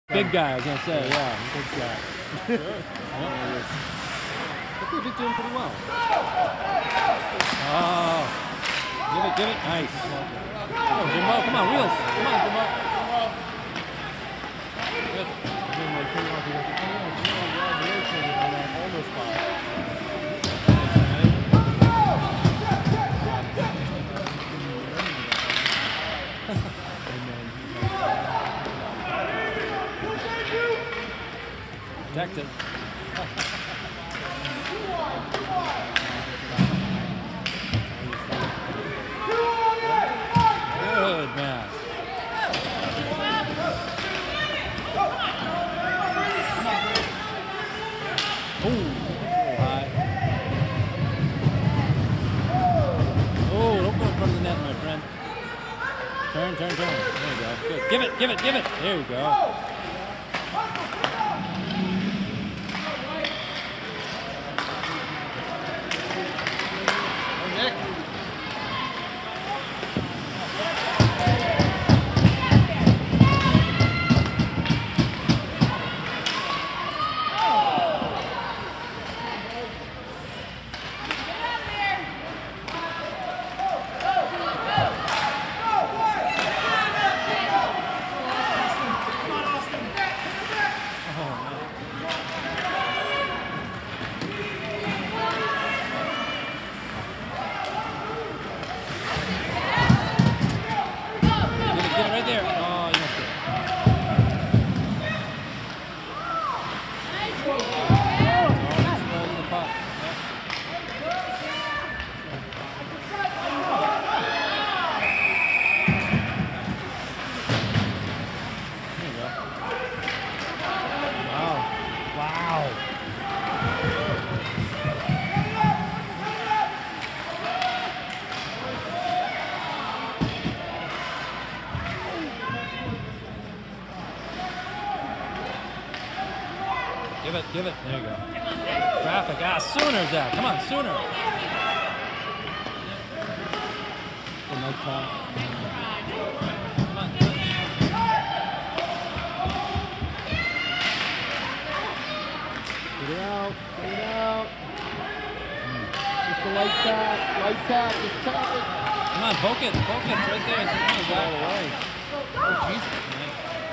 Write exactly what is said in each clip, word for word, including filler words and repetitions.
Big guy, I was gonna say, yeah, big guy. Sure. Yeah. I think he's doing pretty well. Oh, give it, give it, nice. Oh, Jimbo, come on, wheels, come on, Jimbo. Good. Protected. Good man. Oh, high. Oh, don't go in front of the net, my friend. Turn, turn, turn. There you go. Good. Give it, give it, give it. There you go. Give it, give it. There you go. Traffic. Ah, Sooners out. Come on, Sooner. Oh, nice ball. Come on. Get it out. Get it out. Just a light tap. Light tap. Just tap it. Come on, poke it. Poke it. It's right there. It's right there. All the way. Oh, Jesus. Nice.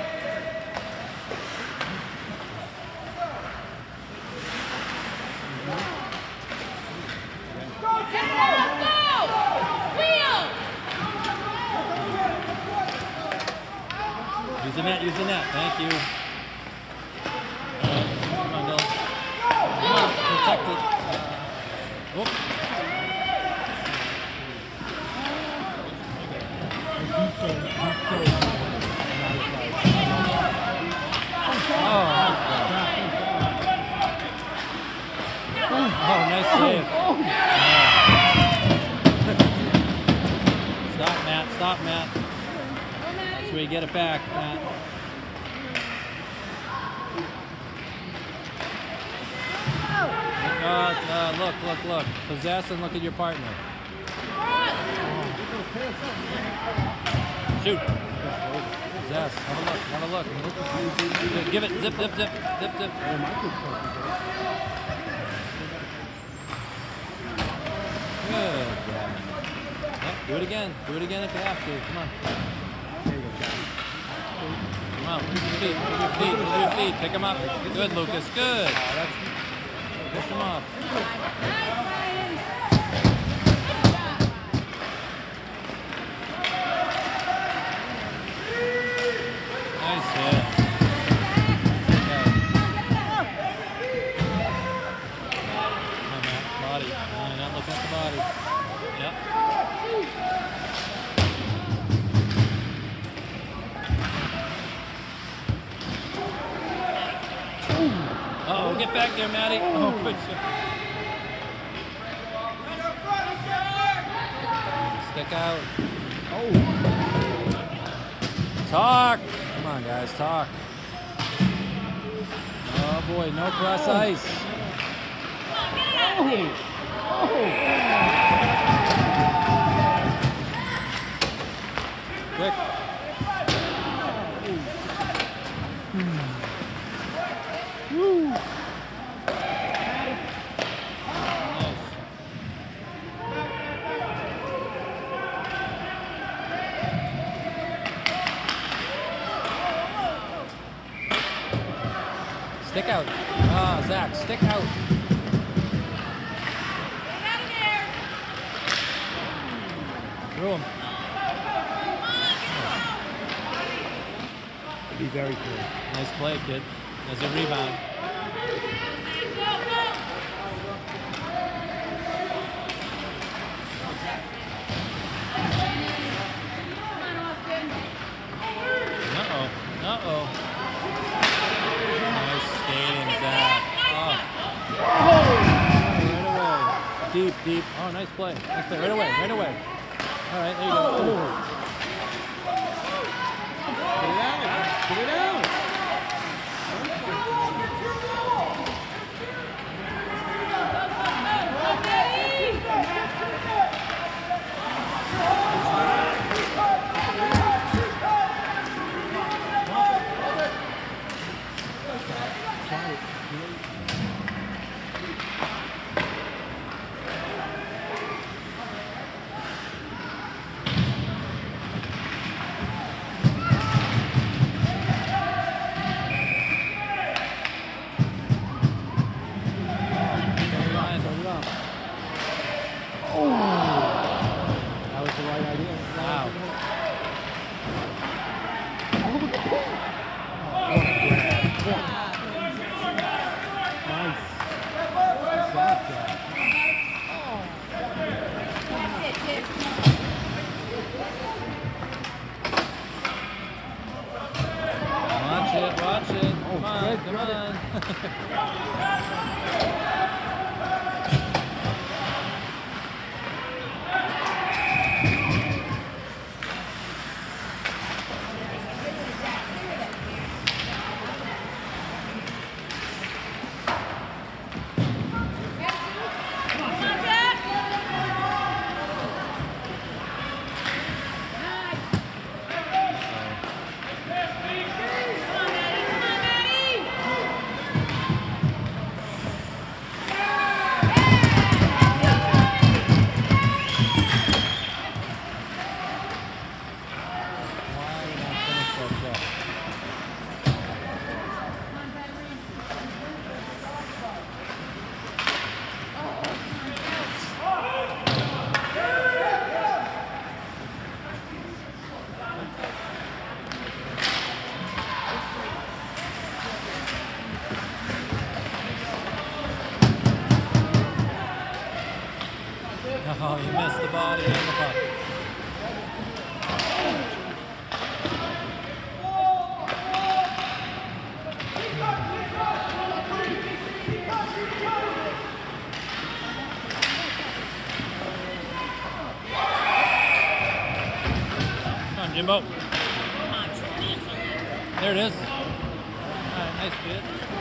Use the net, use the net. Thank you. Right. Come on, Dylan. Come on, protect it. Whoop. Oh, oh, nice save. Yeah. Stop, Matt. Stop, Matt. That's where you get it back, Matt. Uh, uh, look, look, look. Possess and look at your partner. Shoot. Possess. Have a look. Have a look. Give it. Zip, zip, zip. Zip, zip. Good. Yep, do it again. Do it again if you have to. Come on. Come on. Move your feet. Move your feet. Move your feet. Pick them up. Good, Lucas. Good. Push them off. Nice hit. Okay. Come on, Matt. Body. No, you're not looking at the body. Yep. Uh-oh, get back there, Matty. Oh, good shot. Stick out. Oh. Talk. Come on, guys, talk. Oh, boy, no cross ice. Oh. Oh. Quick. Woo! Stick out. Ah, Zach, stick out. Through him. Be very cool. Nice play, kid. There's a rebound. Uh-oh. Uh-oh. Nice skating, Zach. Oh. Right away. Deep, deep. Oh, nice play. Nice play. Right away. Right away. All right, there you go. Oh. Get it out. Get it out. Watch it, watch it. Come on, good, come good. on. Oh, you missed the body and the puck. Come on, Jimbo. There it is. All right, nice bid.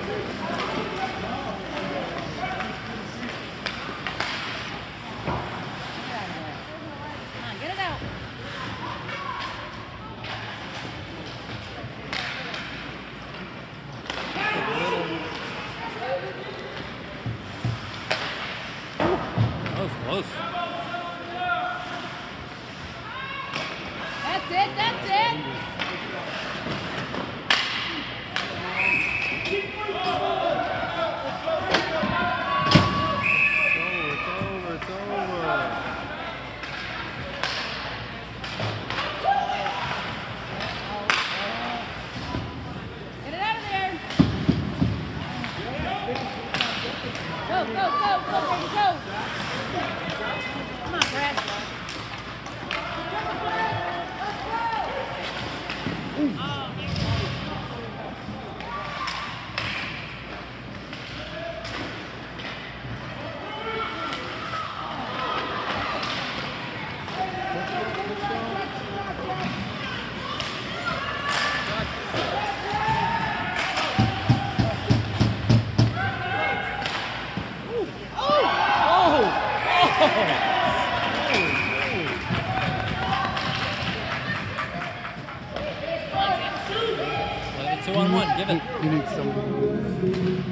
Close. That's it, that's it. It's over, it's over. Get it out of there. Go, go, go, go, baby, go. Come on, Brad. Oh! You need somebody to do this.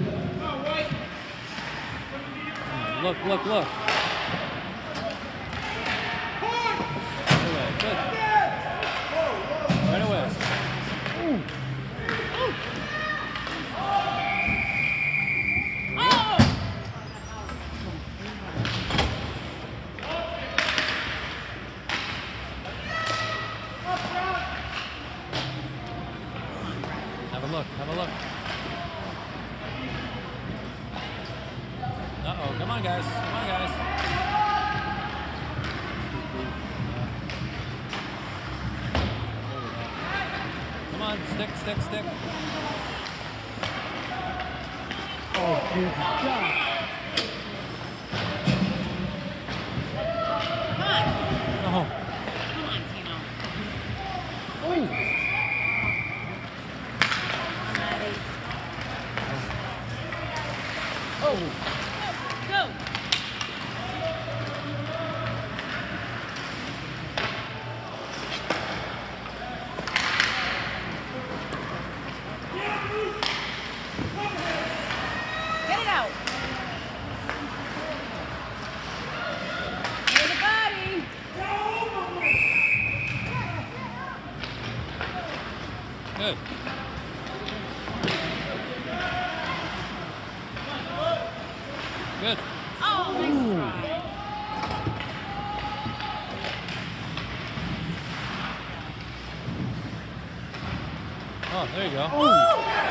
Look, look, look. Right away. Good. Right away. Oh! Have a look. Have a look. Uh-oh. Come on, guys. Come on, guys. Come on. Stick, stick, stick. Oh, good God. Come on. Oh. Come on, Tino. Oh. Ready. Oh. Go. Get it out. Here's the body. Good. Good. Oh, nice try. Oh, there you go. Oh.